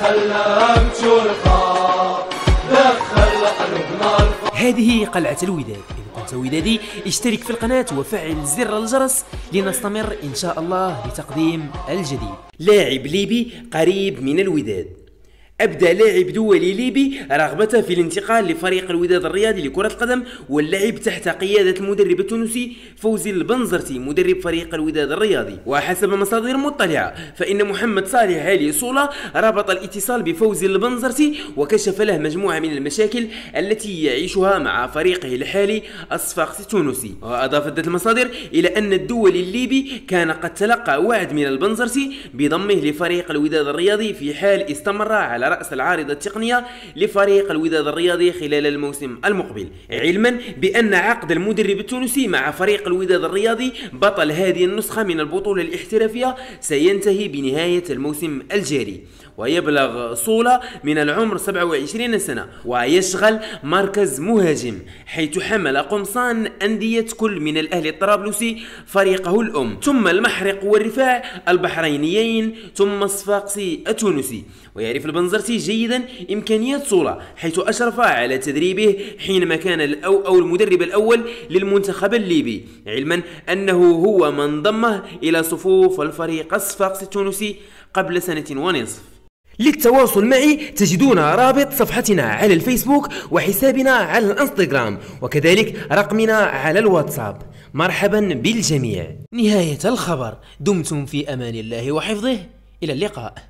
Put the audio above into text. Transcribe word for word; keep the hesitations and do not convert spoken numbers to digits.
خلنا نمشوا الخط دخل قلوبنا الفرح. هذه قلعة الوداد. إذا كنت ودادي اشترك في القناة وفعل زر الجرس لنستمر إن شاء الله بتقديم الجديد. لاعب ليبي قريب من الوداد. أبدى لاعب دولي ليبي رغبته في الانتقال لفريق الوداد الرياضي لكرة القدم واللعب تحت قيادة المدرب التونسي فوزي البنزرتي مدرب فريق الوداد الرياضي. وحسب مصادر مطلعة فإن محمد صالح علي صولة رابط الاتصال بفوزي البنزرتي وكشف له مجموعة من المشاكل التي يعيشها مع فريقه الحالي الصفاقسي التونسي. وأضافت المصادر إلى أن الدولي الليبي كان قد تلقى وعد من البنزرتي بضمه لفريق الوداد الرياضي في حال استمر على رأس العارضة التقنية لفريق الوداد الرياضي خلال الموسم المقبل، علما بأن عقد المدرب التونسي مع فريق الوداد الرياضي بطل هذه النسخة من البطولة الاحترافية سينتهي بنهاية الموسم الجاري. ويبلغ صولة من العمر سبعة وعشرين سنة ويشغل مركز مهاجم، حيث حمل قمصان أندية كل من الأهلي الطرابلسي فريقه الأم، ثم المحرق والرفاع البحرينيين، ثم الصفاقسي التونسي. ويعرف البنزرتي جيدا إمكانيات صولة حيث أشرف على تدريبه حينما كان الأو أو المدرب الأول للمنتخب الليبي، علما أنه هو من ضمه إلى صفوف الفريق الصفاقسي التونسي قبل سنة ونصف. للتواصل معي تجدون رابط صفحتنا على الفيسبوك وحسابنا على الانستغرام وكذلك رقمنا على الواتساب. مرحبا بالجميع. نهاية الخبر. دمتم في أمان الله وحفظه. إلى اللقاء.